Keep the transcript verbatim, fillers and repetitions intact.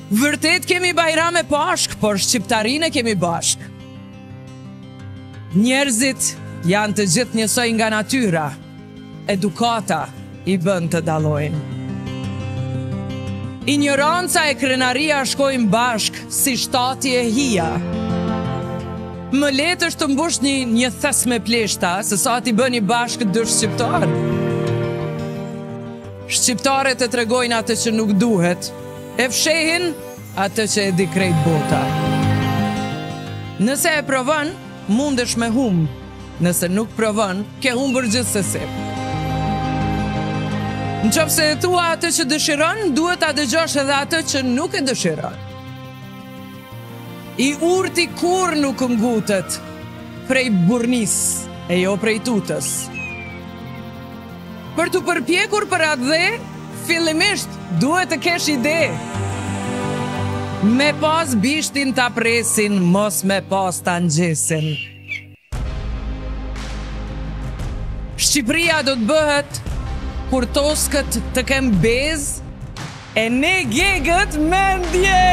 Vërtet kemi bajrame pashk, por shqiptarinë kemi bashk. Njerëzit janë të gjithë njësoj nga natyra, edukata i bën të dalojnë. Ignoranca e krenaria shkojnë bashk si shtati e hija. Më letë është të mbush një, një thes me pleshta, se sa ti bëni bashkë dy shqiptarë. Shqiptarët e tregojnë atë që nuk duhet, e fshehin atë që e di krejt bota. Nëse e provon, mundesh me hum. Nëse nuk provon, ke humbur gjithsesi. Në qoftë se e thua atë që dëshiron, duhet ta dëgjosh edhe atë që nuk e dëshiron. I urti kur nuk ngutet prej burnis e jo prej tutës. Për të përpjekur për atë dhe, fillimisht duhet të kesh ide. Me pas bishtin ta presin, mos me pas ta ngjesin. Shqipëria do të bëhet kur toskët të kem bez, e ne gegët mendje.